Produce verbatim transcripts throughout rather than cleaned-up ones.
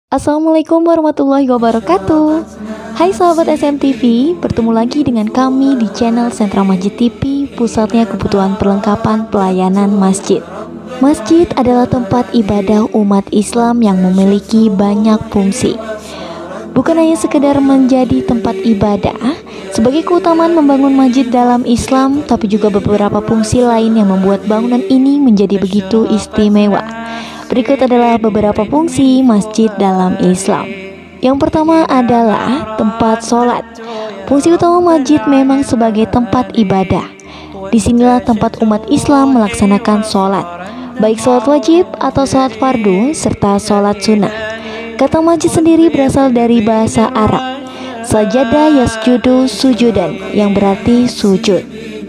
Assalamualaikum warahmatullahi wabarakatuh. Hai sahabat S M T V, bertemu lagi dengan kami di channel Sentra Masjid T V, pusatnya kebutuhan perlengkapan pelayanan masjid. Masjid adalah tempat ibadah umat Islam yang memiliki banyak fungsi. Bukan hanya sekedar menjadi tempat ibadah, sebagai keutamaan membangun masjid dalam Islam, tapi juga beberapa fungsi lain yang membuat bangunan ini menjadi begitu istimewa. Berikut adalah beberapa fungsi masjid dalam Islam. Yang pertama adalah tempat sholat. Fungsi utama masjid memang sebagai tempat ibadah. Disinilah tempat umat Islam melaksanakan sholat, baik sholat wajib atau sholat fardu, serta sholat sunnah. Kata masjid sendiri berasal dari bahasa Arab, sajada yasjudu sujudan, yang berarti sujud.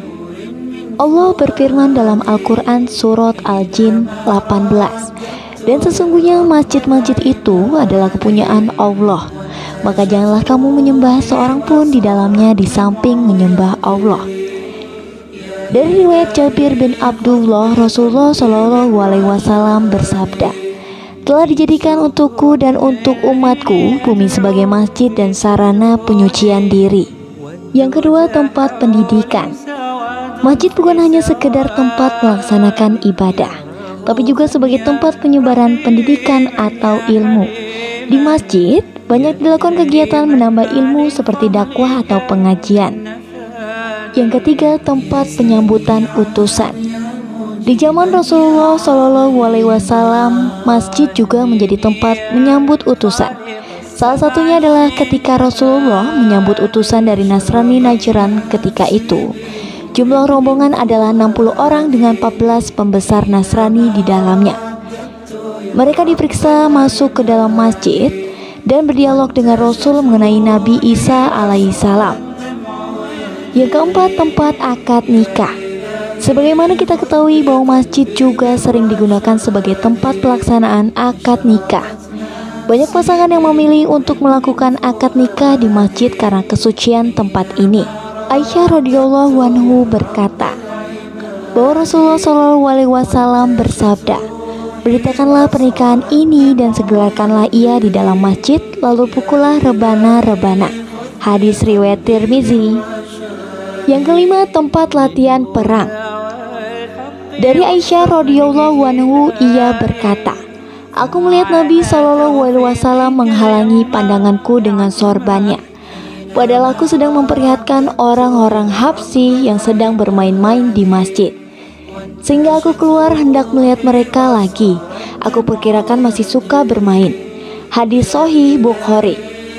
Allah berfirman dalam Al-Quran surat Al-Jin delapan belas, dan sesungguhnya masjid-masjid itu adalah kepunyaan Allah, maka janganlah kamu menyembah seorang pun di dalamnya di samping menyembah Allah. Dari riwayat Jabir bin Abdullah, Rasulullah Shallallahu Alaihi Wasallam bersabda, telah dijadikan untukku dan untuk umatku bumi sebagai masjid dan sarana penyucian diri. Yang kedua, tempat pendidikan. Masjid bukan hanya sekedar tempat melaksanakan ibadah, tapi juga sebagai tempat penyebaran pendidikan atau ilmu. Di masjid banyak dilakukan kegiatan menambah ilmu seperti dakwah atau pengajian. Yang ketiga, tempat penyambutan utusan. Di zaman Rasulullah Shallallahu Alaihi Wasallam, masjid juga menjadi tempat menyambut utusan. Salah satunya adalah ketika Rasulullah menyambut utusan dari Nasrani Najran ketika itu. Jumlah rombongan adalah enam puluh orang dengan empat belas pembesar Nasrani di dalamnya. Mereka diperiksa masuk ke dalam masjid dan berdialog dengan Rasul mengenai Nabi Isa alaihissalam. Yang keempat, tempat akad nikah. Sebagaimana kita ketahui bahwa masjid juga sering digunakan sebagai tempat pelaksanaan akad nikah. Banyak pasangan yang memilih untuk melakukan akad nikah di masjid karena kesucian tempat ini. Aisyah radhiyallahu anhu berkata bahwa Rasulullah shallallahu alaihi wasallam bersabda, beritakanlah pernikahan ini dan segerakanlah ia di dalam masjid, lalu pukullah rebana-rebana. Hadis riwayat Tirmizi. Yang kelima, tempat latihan perang. Dari Aisyah radhiyallahu anhu, ia berkata, aku melihat Nabi shallallahu alaihi wasallam menghalangi pandanganku dengan sorbannya, padahal aku sedang memperlihatkan orang-orang Habsyi yang sedang bermain-main di masjid. Sehingga aku keluar hendak melihat mereka lagi. Aku perkirakan masih suka bermain. Hadis Sahih Bukhari.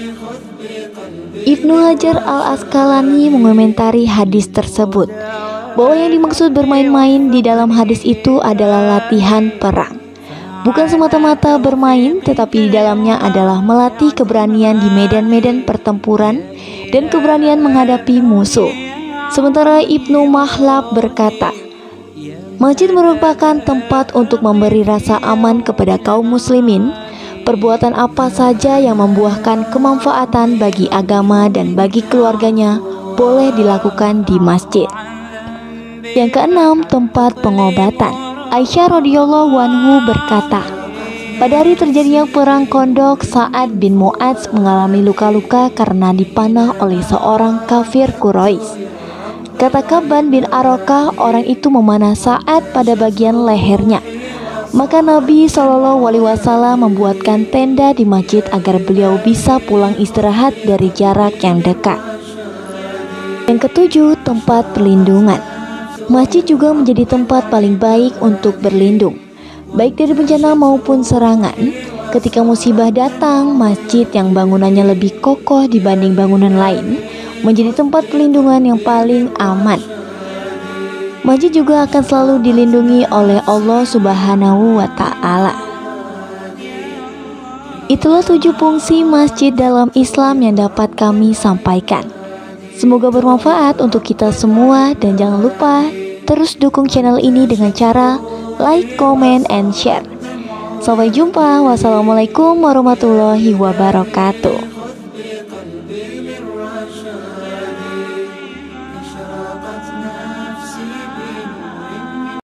Ibnu Hajar Al-Asqalani mengomentari hadis tersebut bahwa yang dimaksud bermain-main di dalam hadis itu adalah latihan perang. Bukan semata-mata bermain, tetapi di dalamnya adalah melatih keberanian di medan-medan pertempuran dan keberanian menghadapi musuh. Sementara Ibnu Mahlab berkata, masjid merupakan tempat untuk memberi rasa aman kepada kaum muslimin. Perbuatan apa saja yang membuahkan kemanfaatan bagi agama dan bagi keluarganya boleh dilakukan di masjid. Yang keenam, tempat pengobatan. Aisyah radhiyallahu anhu berkata, pada hari terjadinya perang Khandaq, Sa'ad bin Mu'adz mengalami luka-luka karena dipanah oleh seorang kafir Quraisy. Kata Kaban bin Arokah, orang itu memanah Sa'ad pada bagian lehernya. Maka Nabi shallallahu alaihi wasallam membuatkan tenda di masjid agar beliau bisa pulang istirahat dari jarak yang dekat. Yang ketujuh, tempat perlindungan. Masjid juga menjadi tempat paling baik untuk berlindung, baik dari bencana maupun serangan. Ketika musibah datang, masjid yang bangunannya lebih kokoh dibanding bangunan lain menjadi tempat perlindungan yang paling aman. Masjid juga akan selalu dilindungi oleh Allah Subhanahu wa Ta'ala. Itulah tujuh fungsi masjid dalam Islam yang dapat kami sampaikan. Semoga bermanfaat untuk kita semua, dan jangan lupa terus dukung channel ini dengan cara like, comment, and share. Sampai jumpa. Wassalamualaikum warahmatullahi wabarakatuh.